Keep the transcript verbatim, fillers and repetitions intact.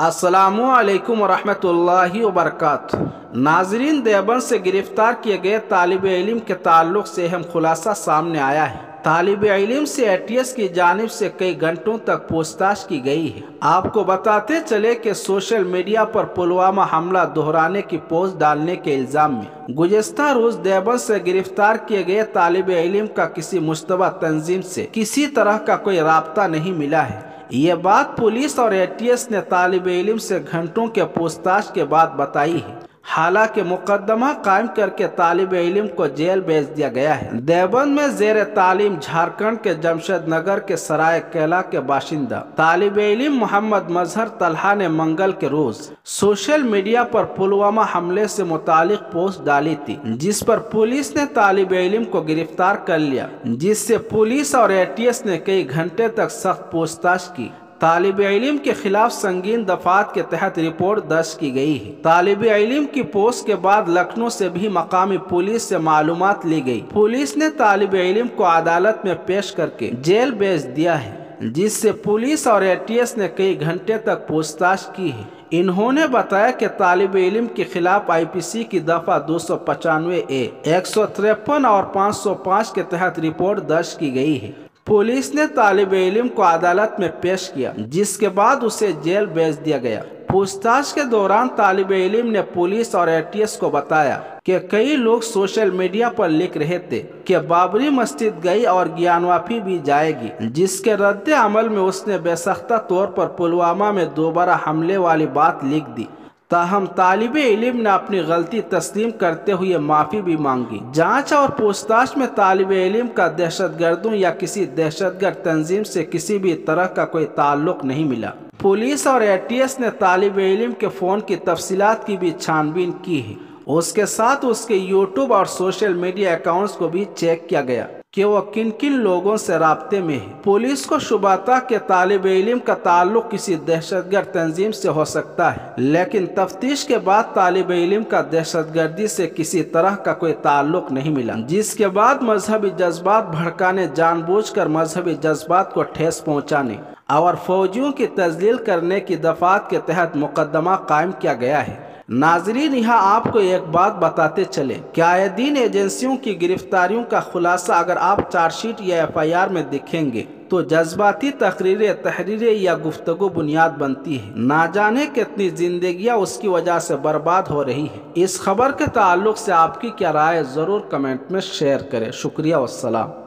अस्सलामु अलैकुम वरहमतुल्लाहि वबरकातुहू। नाजरीन, देवबंद से गिरफ्तार किए गए तालिब इल्म के ताल्लुक से अहम खुलासा सामने आया है। तालिब इल्म से ए टी एस की जानिब से कई घंटों तक पूछताछ की गई है। आपको बताते चले कि सोशल मीडिया पर पुलवामा हमला दोहराने की पोस्ट डालने के इल्जाम में गुज़िश्ता रोज देवबंद से गिरफ्तार किए गए तालिब इल्म का किसी मुश्तबा तंजीम से किसी तरह का कोई राब्ता नहीं मिला है। ये बात पुलिस और ए टी एस ने तालिब इल्म से घंटों के पूछताछ के बाद बताई है। हालांकि मुकदमा कायम करके तालिब इल्म को जेल भेज दिया गया है। देवबंद में जेर तालीम झारखंड के जमशेद नगर के सराय केला के बाशिंदा तालिब इल्म मोहम्मद मजहर तलहा ने मंगल के रोज सोशल मीडिया पर पुलवामा हमले से मुतालिक पोस्ट डाली थी, जिस पर पुलिस ने तालिब इल्म को गिरफ्तार कर लिया, जिससे पुलिस और ए टी एस ने कई घंटे तक सख्त पूछताछ की। तालिब इल्म के खिलाफ संगीन दफात के तहत रिपोर्ट दर्ज की गई है। तालिब इल्म की पोस्ट के बाद लखनऊ से भी मकामी पुलिस से मालूमात ली गई। पुलिस ने तालिब इल्म को अदालत में पेश करके जेल भेज दिया है, जिससे पुलिस और ए टी एस ने कई घंटे तक पूछताछ की है। इन्होंने बताया कि तालिब इल्म के खिलाफ आई पी सी की दफा दो सौ पचानवे ए, एक सौ तिरपन और पाँच सौ पाँच के तहत रिपोर्ट दर्ज की गई है। पुलिस ने तालिब इल्म को अदालत में पेश किया, जिसके बाद उसे जेल भेज दिया गया। पूछताछ के दौरान तालिब इल्म ने पुलिस और ए टी एस को बताया कि कई लोग सोशल मीडिया पर लिख रहे थे कि बाबरी मस्जिद गई और ज्ञानवापी भी जाएगी, जिसके रद्द अमल में उसने बेसख्ता तौर पर पुलवामा में दोबारा हमले वाली बात लिख दी। ताहम तालिब इल्म ने अपनी गलती तस्लीम करते हुए माफ़ी भी मांगी। जांच और पूछताछ में तालिब इल्म का दहशतगर्दों या किसी दहशतगर्द तंजीम से किसी भी तरह का कोई ताल्लुक नहीं मिला। पुलिस और ए टी एस ने तालिब इल्म के फ़ोन की तफसीलात की भी छानबीन की है। उसके साथ उसके यूट्यूब और सोशल मीडिया अकाउंट्स को भी चेक किया गया कि वो किन किन लोगों से राब्ते में है। पुलिस को शुबा था कि तालिब इल्म का ताल्लुक किसी दहशतगर्द तंजीम से हो सकता है, लेकिन तफ्तीश के बाद तालिब इल्म का दहशतगर्दी से किसी तरह का कोई ताल्लुक नहीं मिला, जिसके बाद मजहबी जज्बात भड़काने, जानबूझकर मजहबी जज्बात को ठेस पहुँचाने और फौजियों की तजलील करने की दफात के तहत मुकदमा कायम किया गया है। नाजरीन, यहाँ आपको एक बात बताते चले कि आए दिन एजेंसियों की गिरफ्तारियों का खुलासा अगर आप चार्जशीट या एफ आई आर में दिखेंगे तो जज्बाती तकरीरें, तहरीरें या गुफ्तगू बुनियाद बनती है। ना जाने कितनी जिंदगियां उसकी वजह से बर्बाद हो रही है। इस खबर के ताल्लुक से आपकी क्या राय है, ज़रूर कमेंट में शेयर करें। शुक्रिया वस्सलाम।